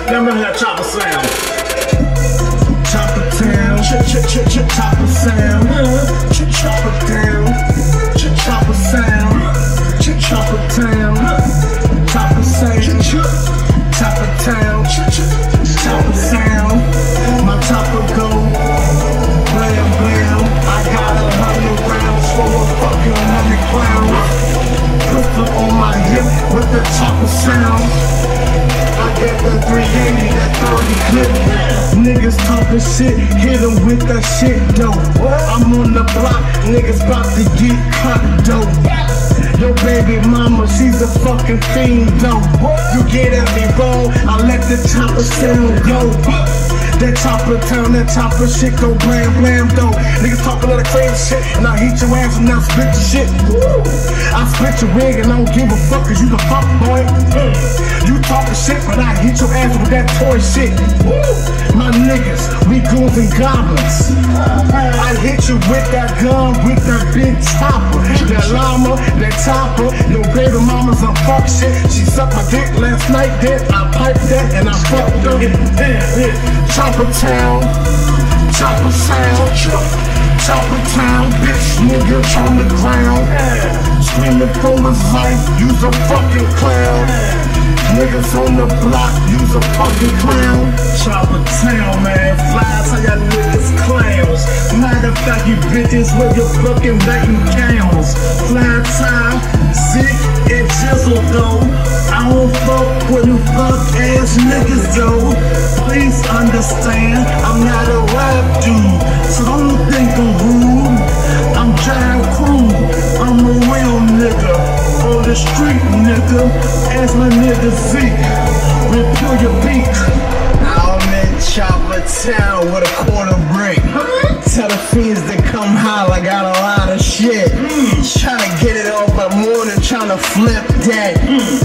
Let me hear that chopper sound. Chopper town, chopper sound, chopper down, chopper sound, chopper town, chopper sound, chopper town, chopper sound. My chopper go blam blam. I got 100 rounds for a fucking 100 clowns. Pistol on my hip with the chopper sound. I got the 380, that 30 clip. Niggas talking shit, hit them with that shit though. I'm on the block, niggas bout to get caught though. Yo baby mama, she's a fucking fiend though. You get at me wrong, I let the chopper sound go. That chopper town, that chopper shit go blam blam though. Niggas talking all that crazy shit, and I hit your ass and I split your shit. I split your wig and I don't give a fuck, cause you the fuck boy. You talking shit, but I hit your ass with that toy shit. My niggas, we goons and goblins. I hit you with that gun, with that big chopper. That llama, that chopper. Your baby mama's a fuck shit. She sucked my dick last night, then I piped that and I fucked her. Chopper town, chopper sound, chopper town, bitch, nigga on the ground. Screaming for his life, you's a fucking clown. Niggas on the block, you's a fucking clown. Chopper town, man, flies how y'all niggas clowns. Matter of fact, you bitches with your fucking Latin counts. Fly time, sick and jizzle though. I don't fuck with you fuck ass niggas though. Please understand, I'm not a rap dude, so don't think I'm rude. I'm Giant Crew, I'm a real nigga, on the street nigga, as my nigga Zeke, repeal your beat. I'm in Chopper Town with a quarter brick. Tell the fiends to come holler, I got a lot of shit. Tryna get it off by morning, tryna flip that.